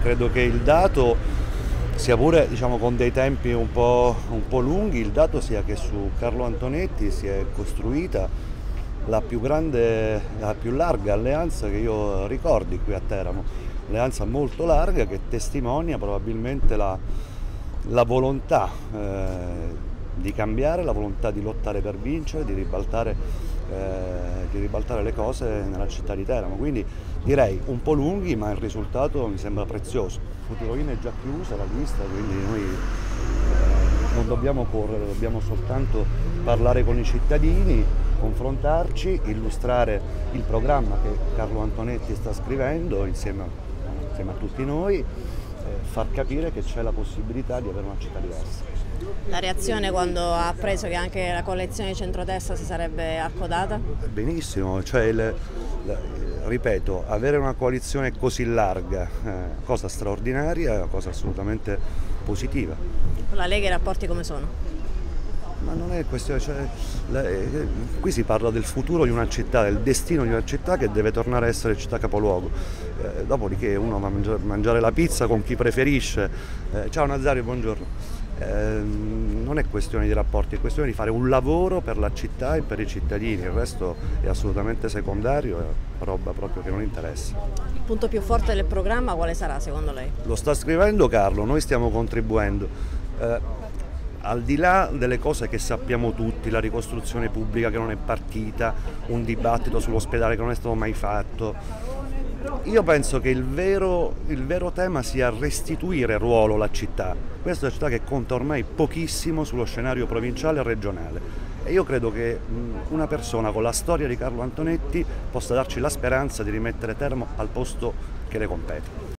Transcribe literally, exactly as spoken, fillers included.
credo che il dato, sia pure diciamo, con dei tempi un po', un po' lunghi, il dato sia che su Carlo Antonetti si è costruita la più grande, la più larga alleanza che io ricordi qui a Teramo, alleanza molto larga che testimonia probabilmente la, la volontà eh, di cambiare, la volontà di lottare per vincere, di ribaltare, eh, di ribaltare le cose nella città di Teramo. Quindi direi un po' lunghi, ma il risultato mi sembra prezioso. Futuroin è già chiusa la lista, quindi noi eh, non dobbiamo correre, dobbiamo soltanto parlare con i cittadini, confrontarci, illustrare il programma che Carlo Antonetti sta scrivendo insieme a, insieme a tutti noi, eh, far capire che c'è la possibilità di avere una città diversa. La reazione quando ha appreso che anche la coalizione di centrodestra si sarebbe accodata? Benissimo, cioè il, il, ripeto, avere una coalizione così larga, eh, cosa straordinaria, cosa assolutamente positiva. Con la Lega i rapporti come sono? Ma non è questione, cioè, le, qui si parla del futuro di una città, del destino di una città che deve tornare a essere città capoluogo. Eh, dopodiché uno va a mangiare, mangiare la pizza con chi preferisce. Eh, ciao Nazario, buongiorno. Eh, non è questione di rapporti, è questione di fare un lavoro per la città e per i cittadini, il resto è assolutamente secondario, è roba proprio che non interessa. Il punto più forte del programma quale sarà secondo lei? Lo sta scrivendo Carlo, noi stiamo contribuendo. Eh, Al di là delle cose che sappiamo tutti, la ricostruzione pubblica che non è partita, un dibattito sull'ospedale che non è stato mai fatto, io penso che il vero, il vero tema sia restituire ruolo alla città. Questa è una città che conta ormai pochissimo sullo scenario provinciale e regionale. E io credo che una persona con la storia di Carlo Antonetti possa darci la speranza di rimettere Teramo al posto che le compete.